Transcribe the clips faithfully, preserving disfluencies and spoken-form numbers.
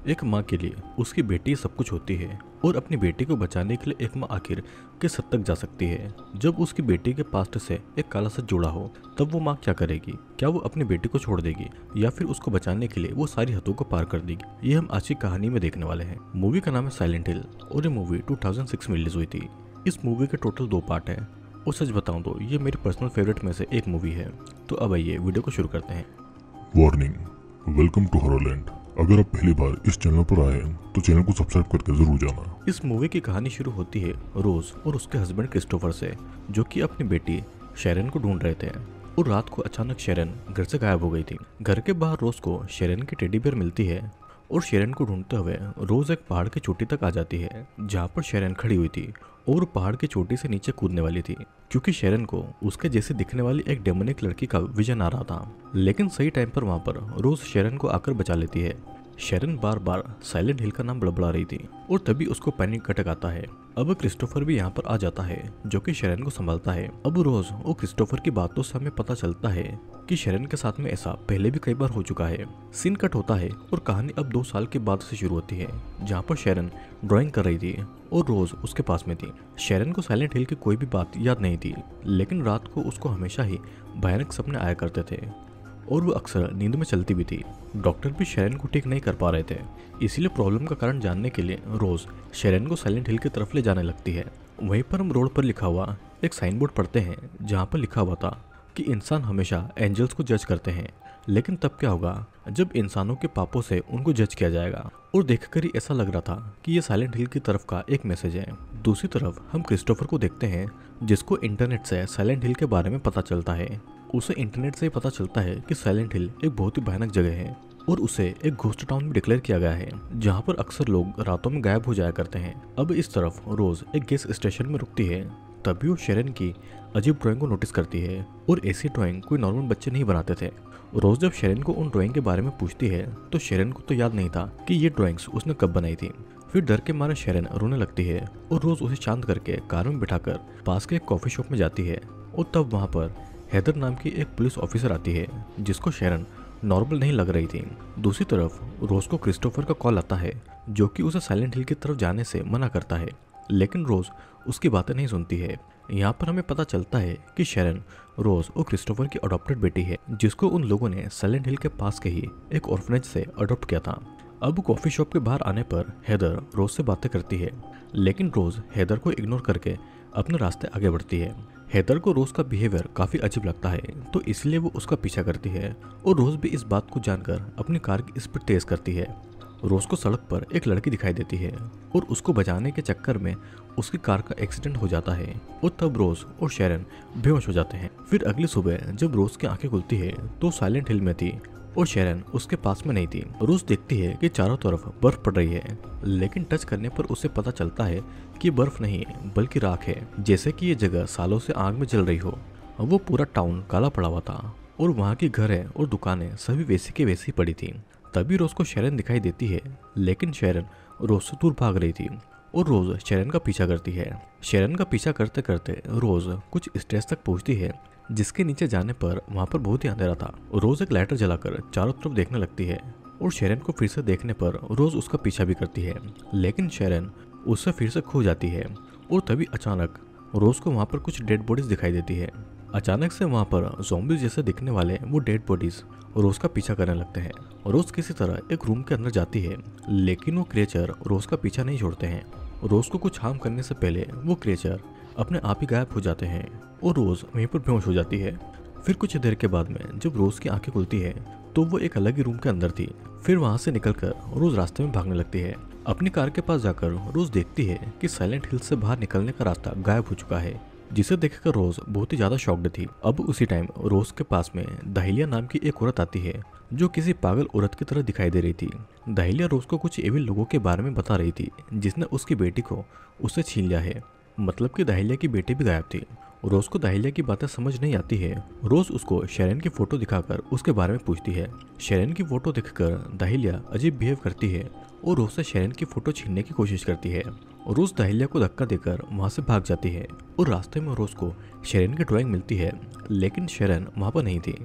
एक माँ के लिए उसकी बेटी सब कुछ होती है और अपनी बेटी को बचाने के लिए एक माँ आखिर किस हद तक जा सकती है। जब उसकी बेटी के पास्ट से एक काला सच जुड़ा हो तब वो माँ क्या करेगी? क्या वो अपनी बेटी को छोड़ देगी या फिर उसको बचाने के लिए वो सारी हदों को पार कर देगी? ये हम आज की कहानी में देखने वाले हैं। मूवी का नाम है साइलेंट हिल और ये मूवी दो हज़ार छह में रिलीज हुई थी। इस मूवी के टोटल दो पार्ट हैं और सच बताऊं तो ये मेरी पर्सनल फेवरेट में से एक मूवी है। तो अब आइए वीडियो को शुरू करते हैं। Warning, welcome to Horrorland. अगर आप पहली बार इस चैनल पर आए हैं तो चैनल को सब्सक्राइब करके जरूर जाना। इस मूवी की कहानी शुरू होती है रोज और उसके हस्बैंड क्रिस्टोफर से, जो कि अपनी बेटी शेरन को ढूंढ रहे थे और रात को अचानक शेरन घर से गायब हो गई थी। घर के बाहर रोज को शेरन की टेडी बेयर मिलती है और शेरन को ढूंढते हुए रोज एक पहाड़ की चोटी तक आ जाती है जहाँ पर शेरन खड़ी हुई थी और पहाड़ की चोटी से नीचे कूदने वाली थी क्योंकि शेरन को उसके जैसे दिखने वाली एक डेमोनिक लड़की का विजन आ रहा था। लेकिन सही टाइम पर वहाँ पर रोज शेरन को आकर बचा लेती है। शेरन बार बार साइलेंट हिल का नाम बड़बड़ा रही थी और तभी उसको पैनिक अटैक आता है। अब क्रिस्टोफर भी यहाँ पर आ जाता है जो कि शेरन को संभालता है। अब रोज और क्रिस्टोफर की बातों से हमें पता चलता है कि शेरन के साथ में ऐसा पहले भी कई बार हो चुका है। सीन कट होता है और कहानी अब दो साल के बाद से शुरू होती है जहाँ पर शेरन ड्राइंग कर रही थी और रोज उसके पास में थी। शेरन को साइलेंट हिल की कोई भी बात याद नहीं थी, लेकिन रात को उसको हमेशा ही भयानक सपने आया करते थे और वो अक्सर नींद में चलती भी थी। डॉक्टर भी शेरन को ठीक नहीं कर पा रहे थे, इसीलिए प्रॉब्लम का कारण जानने के लिए रोज शेरन को साइलेंट हिल की तरफ ले जाने लगती है। वहीं पर हम रोड पर लिखा हुआ एक साइन बोर्ड पढ़ते हैं जहाँ पर लिखा हुआ था कि इंसान हमेशा एंजल्स को जज करते हैं, लेकिन तब क्या होगा जब इंसानों के पापों से उनको जज किया जाएगा। और देखकर ही ऐसा लग रहा था कि ये साइलेंट हिल की तरफ का एक मैसेज है। दूसरी तरफ हम क्रिस्टोफर को देखते हैं जिसको इंटरनेट से साइलेंट हिल के बारे में पता चलता है। उसे इंटरनेट से ही पता चलता है कि साइलेंट हिल एक बहुत ही भयानक जगह है और उसे एक घोस्ट टाउन भी डिक्लेयर किया गया है जहाँ पर अक्सर लोग रातों में गायब हो जाया करते हैं। अब इस तरफ रोज एक गैस स्टेशन में रुकती है, तभी वो शेरन की अजीब ड्राइंग को नोटिस करती है और ऐसी ड्राइंग कोई नॉर्मल बच्चे नहीं बनाते थे। रोज जब शेरन को उन ड्राइंग के बारे में पूछती है तो शेरन को तो याद नहीं था कि ये ड्राइंग्स उसने कब बनाई थी। फिर डर के मारे शेरन रोने लगती है और रोज उसे शांत करके कार में बिठाकर पास के एक कॉफी शॉप में जाती है और तब वहाँ पर हैदर नाम की एक पुलिस ऑफिसर आती है जिसको शेरन नॉर्मल नहीं लग रही थी। दूसरी तरफ रोज को क्रिस्टोफर का कॉल आता है जो कि उसे साइलेंट हिल की तरफ जाने से मना करता है, लेकिन रोज उसकी बातें नहीं सुनती है। यहाँ पर हमें पता चलता है कि शेरन रोज और क्रिस्टोफर की अडॉप्टेड बेटी है जिसको उन लोगों ने साइलेंट हिल के पास के ही एक ऑर्फनेज से अडॉप्ट किया था। अब कॉफी शॉप के बाहर आने पर हैदर रोज से बातें करती है, लेकिन रोज हैदर को इग्नोर करके अपने रास्ते आगे बढ़ती है। हैदर को रोज का बिहेवियर काफी अजीब लगता है तो इसलिए वो उसका पीछा करती है और रोज भी इस बात को जानकर अपनी कार की स्पीड तेज करती है। रोज को सड़क पर एक लड़की दिखाई देती है और उसको बचाने के चक्कर में उसकी कार का एक्सीडेंट हो जाता है और तब रोज और शेरन बेहोश हो जाते हैं। फिर अगली सुबह जब रोज की आंखें खुलती है तो साइलेंट हिल में थी और शेरन उसके पास में नहीं थी। रोज देखती है कि चारों तरफ बर्फ पड़ रही है, लेकिन टच करने पर उसे पता चलता है कि बर्फ नहीं बल्कि राख है, जैसे कि ये जगह सालों से आग में जल रही हो। वो पूरा टाउन काला पड़ा हुआ था और वहाँ की घरें और दुकानें सभी वैसी के वैसी पड़ी थी। तभी रोज को शेरन दिखाई देती है, लेकिन शेरन रोज से दूर भाग रही थी और रोज शेरन का पीछा करती है। शेरन का पीछा करते करते रोज कुछ स्टेज तक पहुंचती है जिसके नीचे जाने पर वहाँ पर बहुत ही अंधेरा था। रोज एक लाइटर जलाकर चारों तरफ देखने लगती है और शेरन को फिर से देखने पर रोज उसका पीछा भी करती है, लेकिन शेरन उससे फिर से खो जाती है और तभी अचानक रोज को वहाँ पर कुछ डेड बॉडीज दिखाई देती है। अचानक से वहाँ पर ज़ॉम्बीज जैसे दिखने वाले वो डेड बॉडीज रोज का पीछा करने लगते हैं। रोज किसी तरह एक रूम के अंदर जाती है, लेकिन वो क्रिएचर रोज का पीछा नहीं छोड़ते हैं। रोज को कुछ हार्म करने से पहले वो क्रिएचर अपने आप ही गायब हो जाते हैं और रोज वहीं पर बेहोश हो जाती है। फिर कुछ देर के बाद में जब रोज की आंखें खुलती है तो वो एक अलग ही रूम के अंदर थी। फिर वहां से निकलकर रोज रास्ते में भागने लगती है। अपनी कार के पास जाकर रोज देखती है कि साइलेंट हिल से बाहर निकलने का रास्ता गायब हो चुका है, जिसे देखकर रोज बहुत ही ज्यादा शॉक्ड थी। अब उसी टाइम रोज के पास में दाहिलिया नाम की एक औरत आती है जो किसी पागल औरत की तरह दिखाई दे रही थी। दाहिलिया रोज को कुछ एविल लोगों के बारे में बता रही थी जिसने उसकी बेटी को उससे छीन लिया है, मतलब कि दाहिलिया की बेटी भी गायब थी। रोज को दाहिलिया की बातें समझ नहीं आती है। रोज उसको शेरन की फोटो दिखाकर उसके बारे में पूछती है। शेरन की फोटो देखकर दाहिलिया अजीब बिहेव करती है और रोज से शेरन की फोटो छीनने की कोशिश करती है। रोज दाहिलिया को धक्का देकर वहां से भाग जाती है और रास्ते में रोज को शेरन की ड्राइंग मिलती है, लेकिन शेरन वहां पर नहीं थी।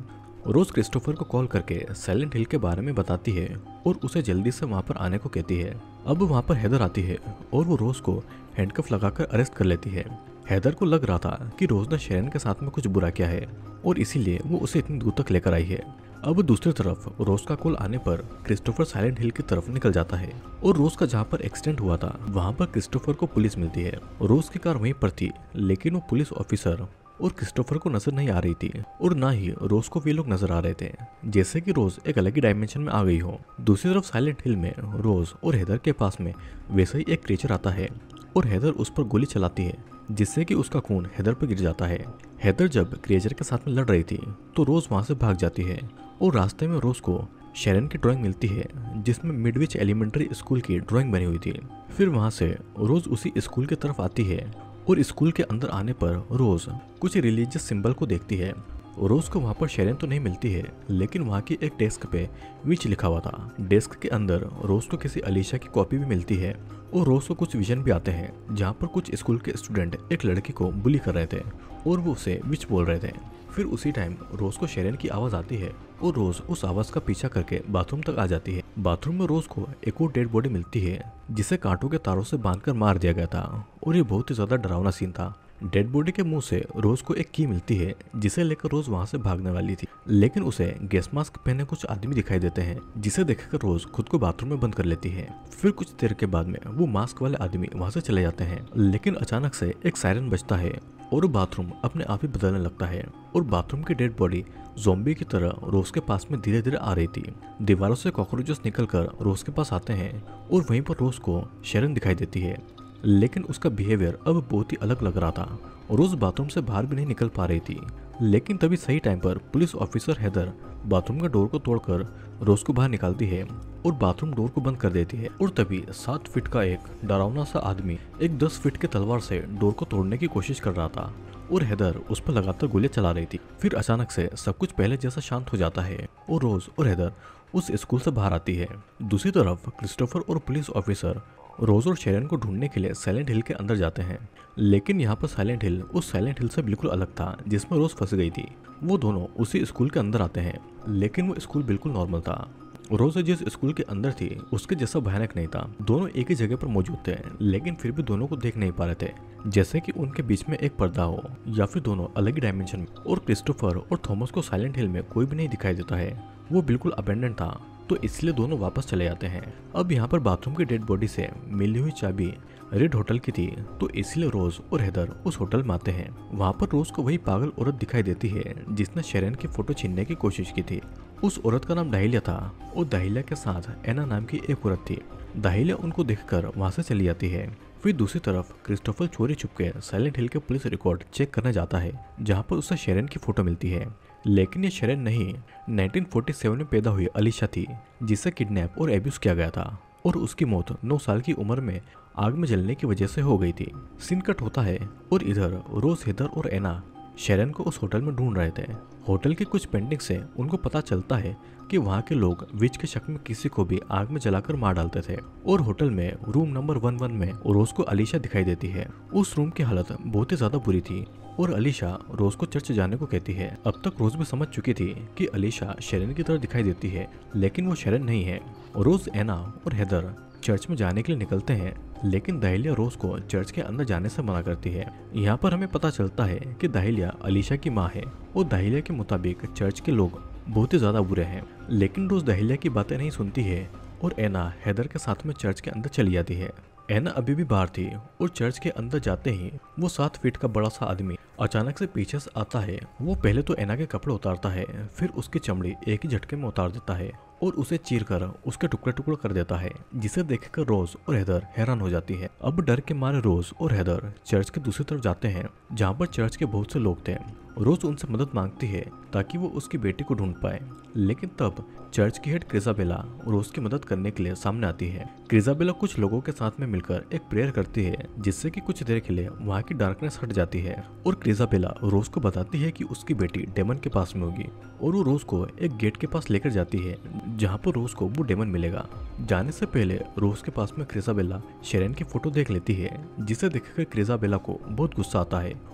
रोज क्रिस्टोफर को कॉल करके साइलेंट हिल के बारे में बताती है और उसे जल्दी से वहाँ पर आने को कहती है। अब वहाँ पर हेदर आती है और वो रोज को हैंडकफ लगाकर अरेस्ट कर लेती है। हेदर को लग रहा था कि रोज ने शेरन के साथ में कुछ बुरा किया है और इसीलिए वो उसे इतनी दूर तक लेकर आई है। अब दूसरी तरफ रोज का कॉल आने पर क्रिस्टोफर साइलेंट हिल की तरफ निकल जाता है और रोज का जहाँ पर एक्सीडेंट हुआ था वहाँ पर क्रिस्टोफर को पुलिस मिलती है। रोज की कार वहीं पर थी, लेकिन वो पुलिस ऑफिसर और क्रिस्टोफर को नजर नहीं आ रही थी और ना ही रोज को वे लोग नजर आ रहे थे, जैसे कि रोज एक अलग ही डायमेंशन में आ गई हो। दूसरी तरफ साइलेंट हिल में रोज और हेदर के पास में वैसे ही एक क्रीचर आता है और हेदर उस पर गोली चलाती है, जिससे कि उसका खून हेदर पर गिर जाता है। हेदर जब क्रीचर के साथ में लड़ रही थी तो रोज वहां से भाग जाती है और रास्ते में रोज को शेरन की ड्राइंग मिलती है, जिसमें मिडविच एलिमेंट्री स्कूल की ड्राइंग बनी हुई थी। फिर वहां से रोज उसी स्कूल की तरफ आती है और स्कूल के अंदर आने पर रोज कुछ रिलीजियस सिंबल को देखती है। रोज को वहां पर शेरन तो नहीं मिलती है, लेकिन वहां की एक डेस्क पे विच लिखा हुआ था। डेस्क के अंदर रोज को किसी अलीशा की कॉपी भी मिलती है और रोज को कुछ विजन भी आते हैं, जहाँ पर कुछ स्कूल के स्टूडेंट एक लड़की को बुली कर रहे थे और वो उसे विच बोल रहे थे। फिर उसी टाइम रोज को शेरन की आवाज आती है और रोज उस आवाज का पीछा करके बाथरूम तक आ जाती है। बाथरूम में रोज को एक और डेड बॉडी मिलती है, जिसे कांटों के तारों से बांधकर मार दिया गया था और ये बहुत ही ज्यादा डरावना सीन था। डेड बॉडी के मुंह से रोज को एक की मिलती है, जिसे लेकर रोज वहां से भागने वाली थी, लेकिन उसे गैस मास्क पहने कुछ आदमी दिखाई देते हैं, जिसे देखकर रोज खुद को बाथरूम में बंद कर लेती है। फिर कुछ देर के बाद में वो मास्क वाले आदमी वहां से चले जाते हैं, लेकिन अचानक से एक सायरन बजता है और बाथरूम अपने आप ही बदलने लगता है और बाथरूम की डेड बॉडी ज़ॉम्बी की तरह रोज के पास में धीरे धीरे आ रही थी। दीवारों से कॉकरोचेस निकलकर रोज के पास आते हैं और वहीं पर रोज को शेरन दिखाई देती है, लेकिन उसका बिहेवियर अब बहुत ही अलग लग रहा था। रोज बाथरूम से बाहर भी नहीं निकल पा रही थी, लेकिन तभी सही टाइम पर पुलिस ऑफिसर हेदर बाथरूम का डोर को तोड़कर रोज को बाहर निकालती है और बाथरूम डोर को बंद कर देती है। और तभी सात फीट का एक डरावना सा आदमी एक दस फीट के तलवार से डोर को तोड़ने की कोशिश कर रहा था और हेदर उस पर लगातार गोलियां चला रही थी। फिर अचानक से सब कुछ पहले जैसा शांत हो जाता है और रोज और हेदर उस स्कूल से बाहर आती है। दूसरी तरफ क्रिस्टोफर और पुलिस ऑफिसर रोज और शेरन को ढूंढने के लिए साइलेंट हिल के अंदर जाते हैं, लेकिन यहाँ पर साइलेंट हिल उस साइलेंट हिल से बिल्कुल अलग था जिसमें रोज फंस गई थी। वो दोनों उसी स्कूल के अंदर आते हैं, लेकिन वो स्कूल बिल्कुल नॉर्मल था। रोज जिस स्कूल के अंदर थी उसके जैसा भयानक नहीं था। दोनों एक ही जगह पर मौजूद थे, लेकिन फिर भी दोनों को देख नहीं पा रहे थे, जैसे कि उनके बीच में एक पर्दा हो या फिर दोनों अलग ही डायमेंशन में। और क्रिस्टोफर और थॉमस को साइलेंट हिल में कोई भी नहीं दिखाई देता है, वो बिल्कुल अबेंडन था, तो इसलिए दोनों वापस चले जाते हैं। अब यहाँ पर बाथरूम की डेड बॉडी से मिली हुई चाबी रेड होटल की थी, तो इसलिए रोज और हेदर उस होटल में आते हैं। वहाँ पर रोज को वही पागल औरत दिखाई देती है जिसने शेरन की फोटो छीनने की कोशिश की थी। उस औरत का नाम दाहिलिया था और दाहिलिया के साथ एना नाम की एक औरत थी। दाहिलिया उनको देखकर वहाँ से चली जाती है। फिर दूसरी तरफ क्रिस्टोफर चोरी छुपके साइलेंट हिल के पुलिस रिकॉर्ड चेक करने जाता है, जहाँ पर उसे शेरन की फोटो मिलती है, लेकिन ये शेरन नहीं, नाइनटीन फोर्टी सेवन में पैदा हुई अलीशा थी, जिसे किडनैप और एब्यूज किया गया था और उसकी मौत नौ साल की उम्र में आग में जलने की वजह से हो गई थी। सीन कट होता है और इधर रोज, हेदर और एना शेरन को उस होटल में ढूंढ रहे थे। होटल की कुछ पेंटिंग से उनको पता चलता है कि वहाँ के लोग विच के शक में किसी को भी आग में जलाकर मार डालते थे। और होटल में रूम नंबर वन वन में रोज को अलीशा दिखाई देती है। उस रूम की हालत बहुत ही ज्यादा बुरी थी और अलीशा रोज को चर्च जाने को कहती है। अब तक रोज भी समझ चुकी थी कि अलीशा शेरन की तरह दिखाई देती है, लेकिन वो शेरन नहीं है। रोज, एना और हेदर चर्च में जाने के लिए निकलते हैं, लेकिन दाहिलिया रोज को चर्च के अंदर जाने से मना करती है। यहाँ पर हमें पता चलता है कि दाहिलिया अलीशा की माँ है और दाहिलिया के मुताबिक चर्च के लोग बहुत ही ज्यादा बुरे हैं, लेकिन रोज दाहिलिया की बातें नहीं सुनती है और एना हेदर के साथ में चर्च के अंदर चली जाती है। एना अभी भी बाहर थी और चर्च के अंदर जाते ही वो सात फीट का बड़ा सा आदमी अचानक से पीछे से आता है। वो पहले तो एना के कपड़े उतारता है, फिर उसकी चमड़ी एक ही झटके में उतार देता है और उसे चीरकर उसके टुकड़े टुकड़े कर देता है, जिसे देखकर रोज और हेदर हैरान हो जाती है। अब डर के मारे रोज और हेदर चर्च के दूसरी तरफ जाते हैं, जहाँ पर चर्च के बहुत से लोग थे। रोज उनसे मदद मांगती है ताकि वो उसकी बेटी को ढूंढ पाए, लेकिन तब चर्च की हेड क्रिजाबेला रोज की मदद करने के लिए सामने आती है। क्रिजाबेला कुछ लोगों के साथ में मिलकर एक प्रेयर करती है, जिससे कि कुछ देर के लिए वहाँ की डार्कनेस हट जाती है और क्रिजाबेला रोज को बताती है कि उसकी बेटी डेमन के पास में होगी और वो रोज को एक गेट के पास लेकर जाती है, जहाँ पर रोज को वो डेमन मिलेगा। जाने से पहले रोज के पास में क्रिजाबेला शेरन की फोटो देख लेती है, जिसे देखकर क्रिजाबेला को बहुत गुस्सा आता है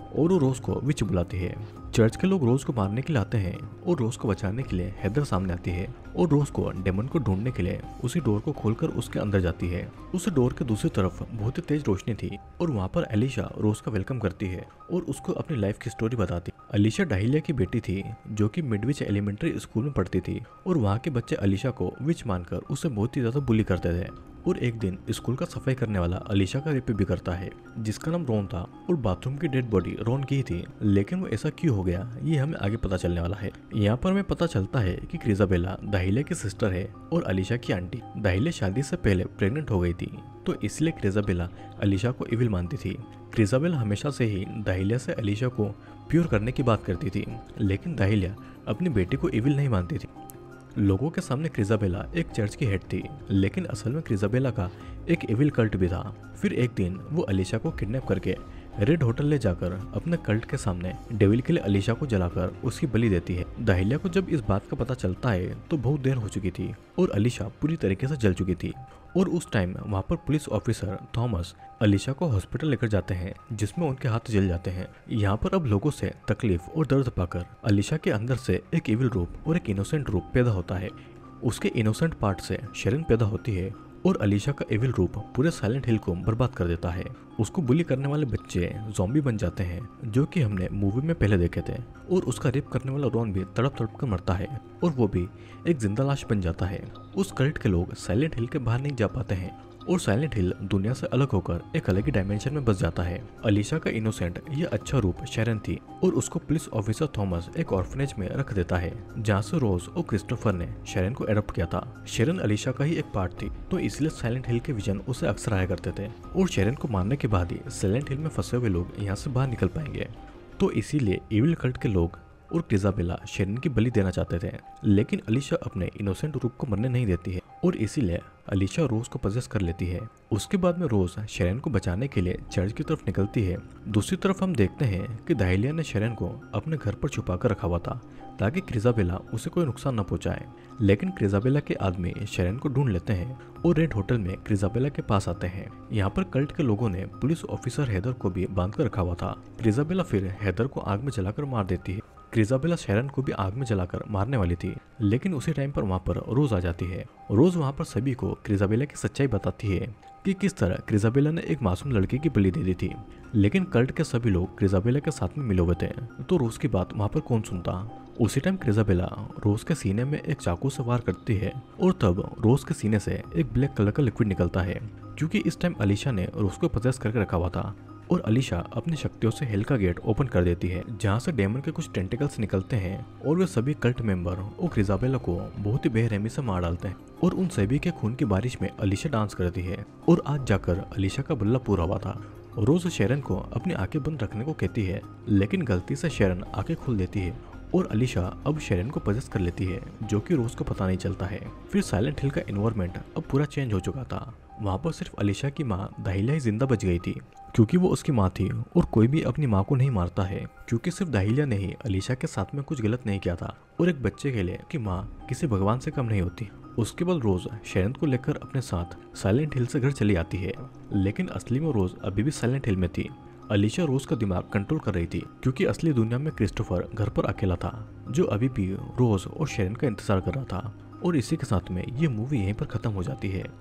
और वो रोज को विच बुलाती है। चर्च के लोग रोज को मारने के लिए आते हैं और रोज को बचाने के लिए हेदर सामने आती है और रोज को डेमन को ढूंढने के लिए उसी डोर को खोलकर उसके अंदर जाती है। उस डोर के दूसरी तरफ बहुत ही तेज रोशनी थी और वहाँ पर अलीशा रोज का वेलकम करती है और उसको अपनी लाइफ की स्टोरी बताती। अलीशा डाहिलिया की बेटी थी जो कि मिडविच एलिमेंट्री स्कूल में पढ़ती थी और वहाँ के बच्चे अलीशा को विच मानकर उसे बहुत ही ज्यादा बुली करते थे। और एक दिन स्कूल का सफाई करने वाला अलीशा का रेप भी करता है जिसका नाम रोन था और बाथरूम की डेड बॉडी रोन की ही थी। लेकिन वो ऐसा क्यों हो गया ये हमें आगे पता चलने वाला है। यहाँ पर हमें पता चलता है कि क्रिजाबेला दाहिलिया की सिस्टर है और अलीशा की आंटी। दाहिलिया शादी से पहले प्रेग्नेंट हो गई थी तो इसलिए क्रिजाबेला अलीशा को इविल मानती थी। क्रिजाबेला हमेशा से ही दाहिलिया से अलीशा को प्योर करने की बात करती थी लेकिन दाहिलिया अपनी बेटी को इविल नहीं मानती थी। लोगों के सामने क्रिजाबेला एक चर्च की हेड थी लेकिन असल में क्रिजाबेला का एक इविल कल्ट भी था। फिर एक दिन वो अलीशा को किडनैप करके रेड होटल ले जाकर अपने कल्ट के सामने डेविल के लिए अलीशा को जलाकर उसकी बलि देती है। दाहिलिया को जब इस बात का पता चलता है तो बहुत देर हो चुकी थी और अलीशा पूरी तरीके से जल चुकी थी और उस टाइम वहाँ पर पुलिस ऑफिसर थॉमस अलीशा को हॉस्पिटल लेकर जाते हैं जिसमें उनके हाथ जल जाते हैं। यहाँ पर अब लोगों से तकलीफ और दर्द पाकर अलीशा के अंदर से एक इविल रूप और एक इनोसेंट रूप पैदा होता है। उसके इनोसेंट पार्ट से शेरन पैदा होती है और अलीशा का एविल रूप पूरे साइलेंट हिल को बर्बाद कर देता है। उसको बुली करने वाले बच्चे ज़ॉम्बी बन जाते हैं जो कि हमने मूवी में पहले देखे थे और उसका रेप करने वाला रॉन भी तड़प तड़प कर मरता है और वो भी एक जिंदा लाश बन जाता है। उस कल्ट के लोग साइलेंट हिल के बाहर नहीं जा पाते हैं और साइलेंट हिल दुनिया से अलग होकर एक अलग ही डायमेंशन में बस जाता है। अलीशा का इनोसेंट ये अच्छा रूप शेरन थी और उसको पुलिस ऑफिसर थॉमस एक ऑर्फनेज में रख देता है जहाँ से रोज और क्रिस्टोफर ने शेरन को एडॉप्ट किया था। शेरन अलीशा का ही एक पार्ट थी तो इसलिए साइलेंट हिल के विजन उसे अक्सर आया करते थे और शेरन को मारने के बाद ही साइलेंट हिल में फंसे हुए लोग यहाँ से बाहर निकल पाएंगे। तो इसीलिए इविल कल्ट के लोग और क्रिजाबेला शेरन की बलि देना चाहते थे लेकिन अलीशा अपने इनोसेंट रूप को मरने नहीं देती है और इसीलिए अलीशा रोज को पजेस कर लेती है। उसके बाद में रोज शेरन को बचाने के लिए चर्च की तरफ निकलती है। दूसरी तरफ हम देखते हैं कि दाहिलिया ने शेरन को अपने घर पर छुपा कर रखा हुआ था ताकि क्रिजाबेला उसे कोई नुकसान न पहुंचाए। लेकिन क्रिजाबेला के आदमी शेरन को ढूंढ लेते हैं और रेड होटल में क्रिजाबेला के पास आते हैं। यहाँ पर कल्ट के लोगों ने पुलिस ऑफिसर हैदर को भी बांध कर रखा हुआ था। क्रिजाबेला फिर हैदर को आग में जलाकर मार देती है। क्रिजाबेला शेरन को भी आग में जलाकर मारने वाली थी लेकिन उसी टाइम पर वहाँ पर रोज आ जाती है। रोज वहाँ पर सभी को क्रिजाबेला की सच्चाई बताती है कि किस तरह क्रिजाबेला ने एक मासूम लड़की की बलि दे दी थी। लेकिन कल्ट के सभी लोग क्रिजाबेला के साथ में मिले हुए थे तो रोज की बात वहाँ पर कौन सुनता। उसी टाइम क्रिजाबेला रोज के सीने में एक चाकू से वार करती है और तब रोज के सीने से एक ब्लैक कलर का लिक्विड निकलता है क्योंकि इस टाइम अलीशा ने रोज को पजेस करके रखा हुआ था और अलीशा अपनी शक्तियों से हेल का गेट ओपन कर देती है जहाँ से डेमन के कुछ टेंटिकल्स निकलते हैं और वे सभी कल्ट मेंबर और क्रिजाबेला को बहुत ही बेरहमी से मार डालते हैं और उन सभी के खून की बारिश में अलीशा डांस करती है और आज जाकर अलीशा का बल्ला पूरा हुआ था। रोज शेरन को अपनी आंखें बंद रखने को कहती है लेकिन गलती से शेरन आंखें खोल देती है और अलीशा अब शेरन को पजेस कर लेती है जो कि रोज को पता नहीं चलता है। फिर साइलेंट हिल का एनवायरनमेंट अब पूरा चेंज हो चुका था। वहाँ पर सिर्फ अलीशा की माँ दाहिलिया ही जिंदा बच गई थी क्योंकि वो उसकी माँ थी और कोई भी अपनी माँ को नहीं मारता है क्योंकि सिर्फ दाहिलिया ने ही अलीशा के साथ में कुछ गलत नहीं किया था और एक बच्चे के लिए कि माँ किसी भगवान से कम नहीं होती। उसके बाद रोज शेरन को लेकर अपने साथ साइलेंट हिल से घर चली आती है लेकिन असली में रोज अभी भी साइलेंट हिल में थी। अलीशा रोज का दिमाग कंट्रोल कर रही थी क्योंकि असली दुनिया में क्रिस्टोफर घर पर अकेला था जो अभी भी रोज और शेरन का इंतजार कर रहा था। और इसी के साथ में ये मूवी यहीं पर खत्म हो जाती है।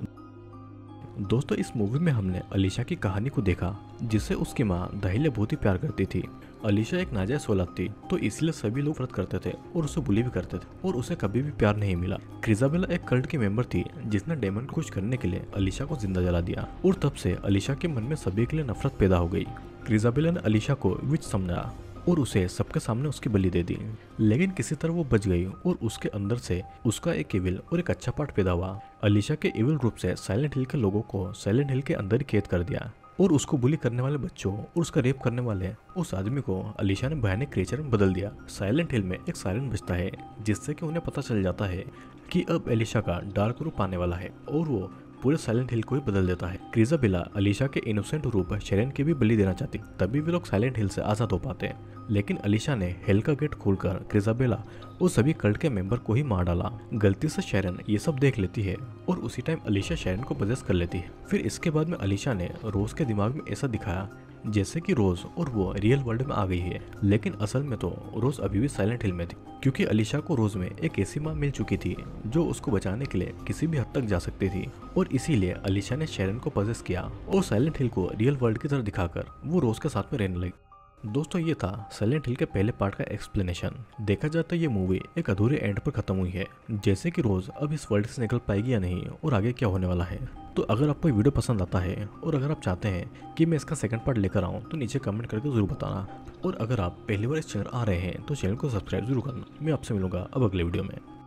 दोस्तों इस मूवी में हमने अलीशा की कहानी को देखा जिसे उसकी माँ दाहिलिया बहुत ही प्यार करती थी। अलीशा एक नाजायज औलाद थी तो इसलिए सभी लोग व्रत करते थे और उसे बुली भी करते थे और उसे कभी भी प्यार नहीं मिला। क्रिजाबेला एक कल्ट की मेंबर थी जिसने डेमन को खुश करने के लिए अलीशा को जिंदा जला दिया और तब से अलीशा के मन में सभी के लिए नफरत पैदा हो गई। क्रिजाबेला ने अलीशा को विच समझा और उसे सबके सामने उसकी बलि दे दी लेकिन किसी तरह वो बच गई और उसके अंदर से उसका एक इविल और एक अच्छा पार्ट पैदा हुआ। अलीशा के इविल रूप से साइलेंट हिल के लोगों को साइलेंट हिल के अंदर ही कैद कर दिया और उसको बुली करने वाले बच्चों और उसका रेप करने वाले उस आदमी को अलीशा ने भयानक क्रिएचर में बदल दिया। साइलेंट हिल में एक सायरन बजता है जिससे कि उन्हें पता चल जाता है कि अब अलीशा का डार्क रूप आने वाला है और वो पूरे साइलेंट हिल को ही बदल देता है। क्रिजाबेला अलीशा के इनोसेंट रूप शेरन की भी बलि देना चाहती तभी वे लोग साइलेंट हिल से आजाद हो पाते हैं लेकिन अलीशा ने हेल का गेट खोलकर क्रिजाबेला और सभी कल्ट के मेंबर को ही मार डाला। गलती से शेरन ये सब देख लेती है और उसी टाइम अलीशा शेरन को पजेस कर लेती है। फिर इसके बाद में अलीशा ने रोज के दिमाग में ऐसा दिखाया जैसे कि रोज और वो रियल वर्ल्ड में आ गई है, लेकिन असल में तो रोज अभी भी साइलेंट हिल में थी, क्योंकि अलीशा को रोज में एक ऐसी माँ मिल चुकी थी जो उसको बचाने के लिए किसी भी हद तक जा सकती थी। और इसीलिए अलीशा ने शेरन को पजेस किया और साइलेंट हिल को रियल वर्ल्ड की तरह दिखाकर वो रोज के साथ में रहने लगी। दोस्तों, ये था साइलेंट हिल के पहले पार्ट का एक्सप्लेनेशन। देखा जाए तो ये मूवी एक अधूरे एंड पर खत्म हुई है, जैसे कि रोज अब इस वर्ल्ड से निकल पाएगी या नहीं और आगे क्या होने वाला है। तो अगर आपको ये वीडियो पसंद आता है और अगर आप चाहते हैं कि मैं इसका सेकंड पार्ट लेकर आऊँ तो नीचे कमेंट करके जरूर बताना। और अगर आप पहली बार इस चैनल आ रहे हैं तो चैनल को सब्सक्राइब जरूर करना। मैं आपसे मिलूंगा अब अगले वीडियो में।